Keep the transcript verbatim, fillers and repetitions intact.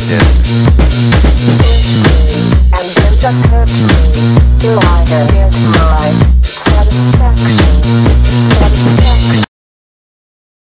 shit. And then just hurt me. You are the real life.